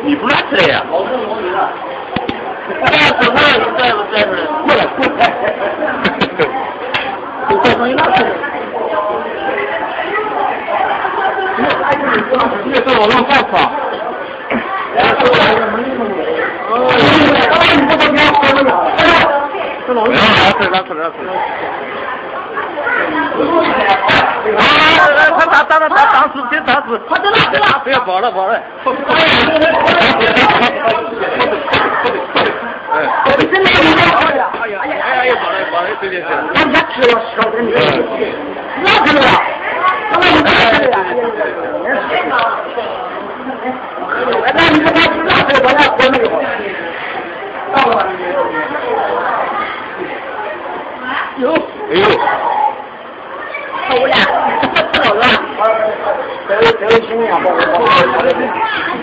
你不乱吃的呀？哎，怎么了？你拽不拽出来？过来，过来。你这东西拿出来。你这老让干啥？他当时别当时，快点了，不要跑了。真的哎呀，跑了，对。俺家吃了烧的，哪去了？那你他吃哪去？我俩喝那个。有。好了，吃了。这位兄弟啊，